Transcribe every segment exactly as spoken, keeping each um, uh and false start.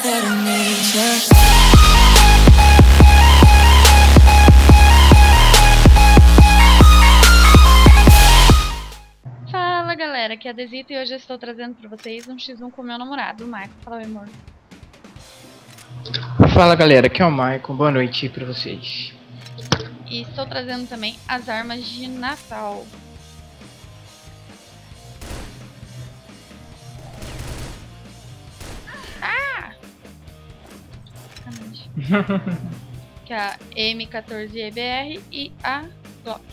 that I need ya. Fala galera, aqui é a Desita e hoje eu estou trazendo pra vocês um xis um com o meu namorado, o Maicon. Fala, meu amor. Fala galera, aqui é o Maicon, boa noite pra vocês. E estou trazendo também as armas de Natal. Ah! Que é a M quatorze E B R e a Glock.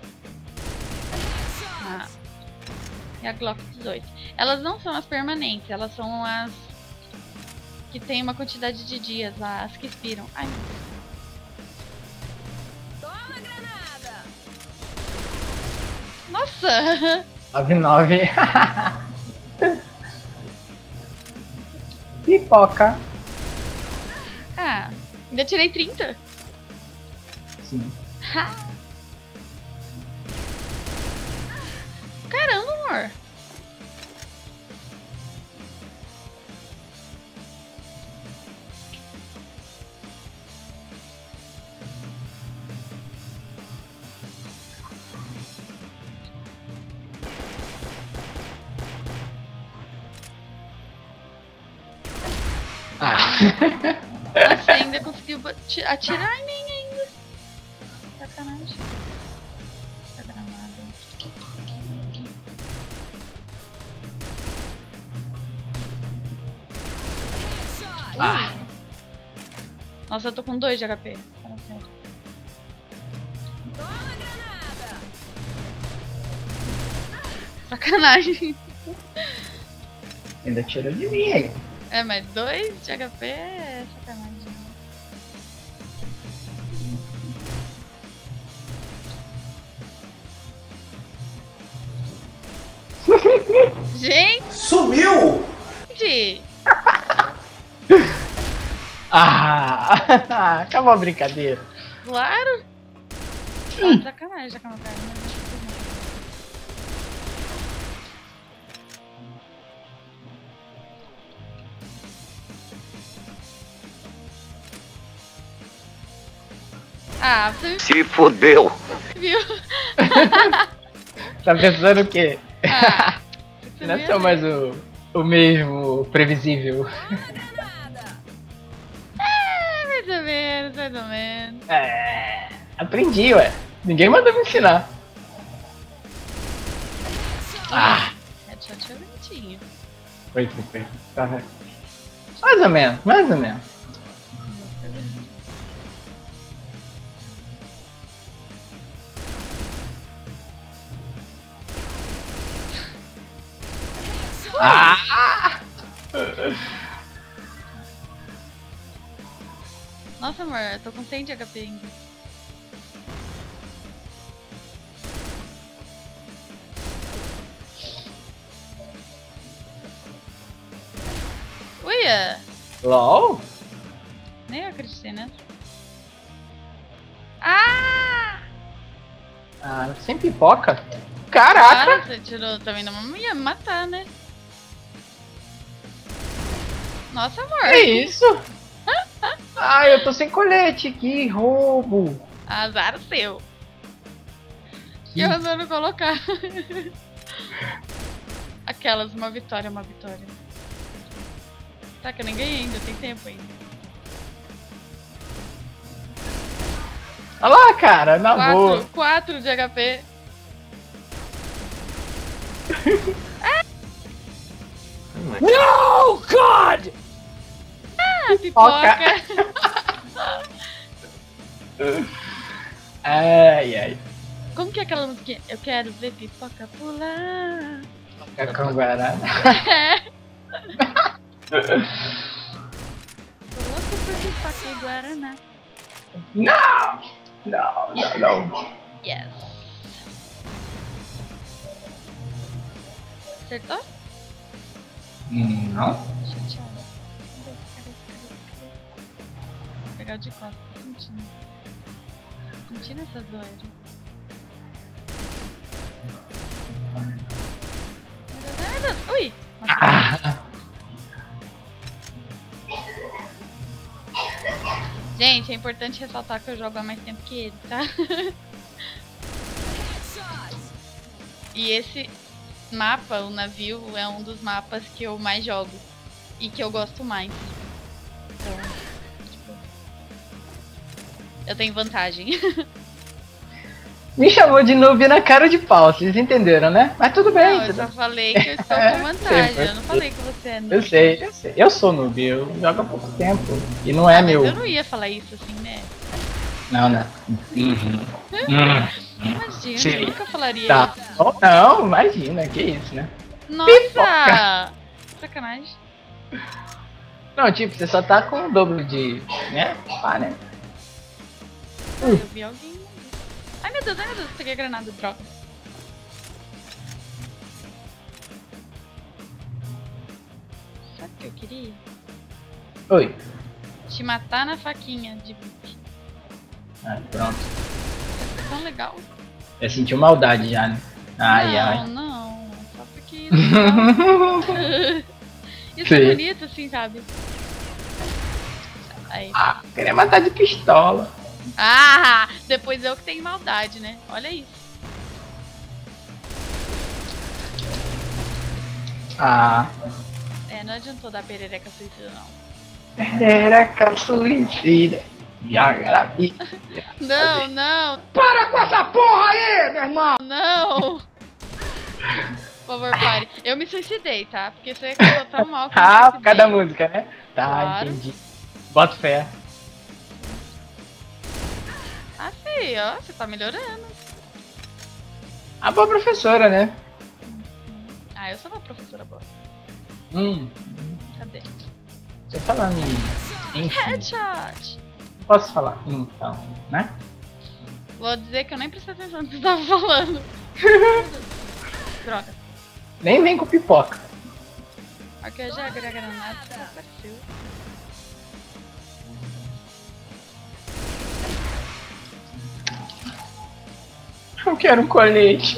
Ah. E a Glock dezoito. Elas não são as permanentes, elas são as que tem uma quantidade de dias lá, as que expiram. Ai, meu Deus. Toma granada! Nossa! nove nove. Pipoca. Ah, ainda tirei trinta. Sim. Caramba, amor. Ah. Você ainda conseguiu atirar em mim ainda. Sacanagem. Tá gramado. Ah. Nossa, eu tô com dois de H P. Fala sério. Toma granada! Sacanagem. Ainda tirou de mim aí. É, mas dois de H P é sacanagem. Gente! Sumiu! Ah, acabou a brincadeira. Claro! Ah, sacanagem, já que eu não quero, né? Ah, você Se fodeu! viu? Tá pensando o quê? Ah, você Não viu, sou né? mais o, o mesmo previsível. É, mais ou menos, mais ou menos. É, aprendi, ué. Ninguém mandou me ensinar. Ah, Headshot é bonitinho. foi, foi, foi. Tá, vai. Mais ou menos, mais ou menos. Ah! Nossa, amor, eu tô com cem de H P ainda. Uia! LOL? Nem eu acreditei, né? Ah! Ah, sem pipoca? Caraca! Ah, você tirou também, não ia me matar, né? Nossa, amor! Que isso? Ah, eu tô sem colete, que roubo! Azar seu. Que eu resolvi colocar. Aquelas, uma vitória, uma vitória. Tá, que eu nem ganhei ainda, tem tempo ainda. Olha lá, cara, na boa. Quatro, quatro de H P. No, God! Ah, pipoca! Ai, ai. Como que é aquela musiquinha? Eu quero ver pipoca pular. É com Guará. É. Tô louco por pipoca e Guaraná. Não! Não, não, não. Yes. Acertou? Hum, não? Chateado. Cadê? Cadê? Cadê? Cadê? Vou pegar o de costas, tô sentindo. Tô sentindo essas loiras. Ui! Ah. Gente, é importante ressaltar que eu jogo há mais tempo que ele, tá? E esse mapa, o navio, é um dos mapas que eu mais jogo. E que eu gosto mais. Então, tipo, eu tenho vantagem. Me chamou de noob na cara de pau, vocês entenderam, né? Mas tudo bem. Não, eu tudo... só falei que eu estou É, com vantagem. sei, Eu não falei que você é noob. Eu sei, eu sei. Eu sou noob, eu jogo há pouco tempo. E não é Ah, mas meu. eu não ia falar isso assim, né? Não, não. Uhum. Imagina, Sim. eu nunca falaria Tá. isso. Oh, não, imagina, que isso, né? Nossa! Sacanagem. Não, tipo, você só tá com o dobro de. né? Pá, né? Ah, eu vi alguém. Ai meu Deus, ai meu Deus, peguei a granada, droga. Sabe o que eu queria? Oi. Te matar na faquinha de bife. Ah, pronto. É tão legal. Eu senti maldade já, né? Ai, não, ai. não. Só porque isso é legal. Isso é Sim. bonito assim, sabe? Aí. Ah, queria matar de pistola. Ah, depois eu que tenho maldade, né? Olha isso. Ah. É, não adiantou dar perereca suicida, não. Era suicida. Joga vida. Não, não, Para com essa porra aí, meu irmão! não! Por favor, pare. Eu me suicidei, tá? Porque você cantou tão mal que eu me Ah, por suicidei. causa da música, né? Tá, Claro. entendi. Bota fé. Ah, sim, ó, você tá melhorando. A boa professora, né? Ah, eu sou uma professora boa. Hum, Cadê? tô falando em. Enfim, Headshot! não posso falar. Então, né? Vou dizer que eu nem prestei atenção no que você tava falando. Droga. Nem vem com pipoca. Aqui eu já agreguei a granada, você apareceu. Eu quero um colete.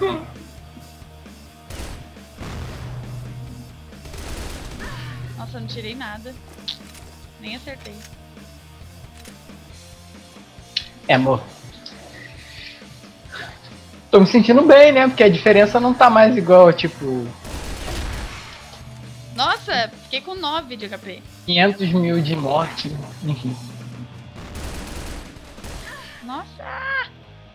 Nossa, eu não tirei nada. Nem acertei. É, amor. Tô me sentindo bem, né? Porque a diferença não tá mais igual, tipo, Nossa, fiquei com nove de H P. quinhentos mil de morte. Enfim. Nossa!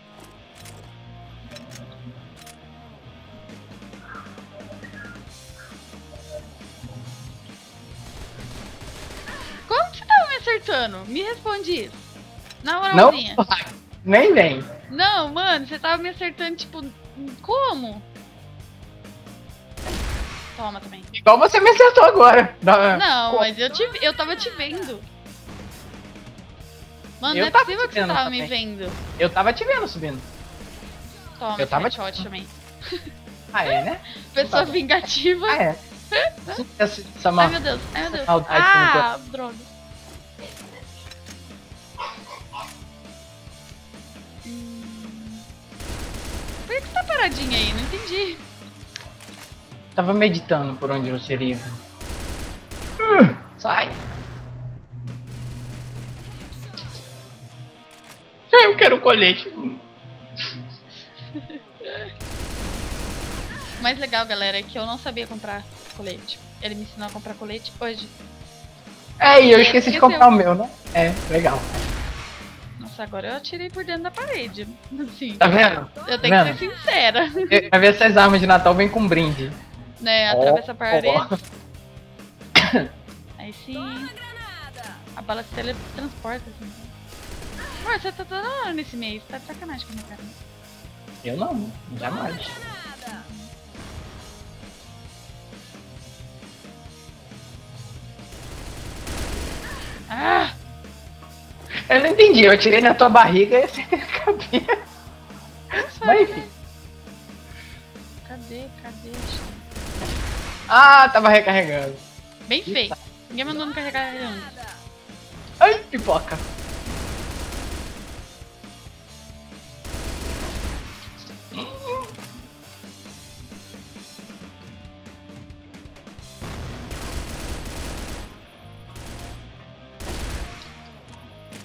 Como que você tava me acertando? Me responde isso. Na Não, moralzinha. nem vem. Não, mano, você tava me acertando, tipo, como? Toma também. Igual você me acertou agora. Da- Não, Co- mas eu, te, eu tava te vendo. Mano, Eu não é tava possível te que você vendo tava também. me vendo. Eu tava te vendo subindo. Toma, Eu tava headshot te- também. Ah, é, né? Pessoa bom. vingativa. Ah, é. Essa, essa Ai mal... meu Deus, ai meu Deus. maldade Ah, droga. Hum. Por que você tá paradinha aí? Não entendi. Tava meditando por onde você iria. Hum, sai. Eu quero um colete. O mais legal, galera, é que eu não sabia comprar colete. Ele me ensinou a comprar colete hoje. É, e eu esqueci de Esqueceu. comprar o meu, né? É, legal. Nossa, agora eu atirei por dentro da parede. Assim, Tá vendo? eu tenho Tá que ser sincera. vendo? Vai ver se as armas de Natal vem com brinde. Né, Ó, atravessa a parede. ó. Aí sim. A bala se teletransporta assim. Amor, você tá toda hora nesse meio. Você tá de sacanagem com a minha cara. Eu não, jamais. Ah! Eu não entendi, eu atirei na tua barriga e você cabeça. Mas enfim. Cadê? Cadê? Ah, tava recarregando. Bem feio. Ninguém mandou me carregar antes. Ai, pipoca.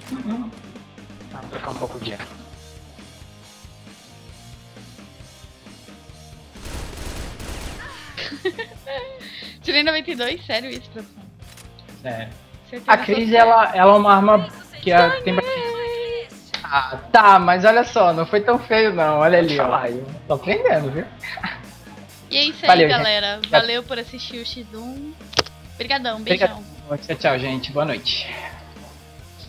Uhum. Vamos trocar um pouco de ar. Tirei noventa e dois? Sério isso, professor? Sério. Certeza A Cris, absoluta. ela, ela é uma arma que a- tem bastante. Ah, tá, mas olha só, não foi tão feio não. Olha ali, ó. Eu tô aprendendo, viu? E é isso aí, Valeu, gente. galera. Valeu por assistir o X um. Obrigadão, beijão. Obrigado. Tchau, tchau, gente. Boa noite.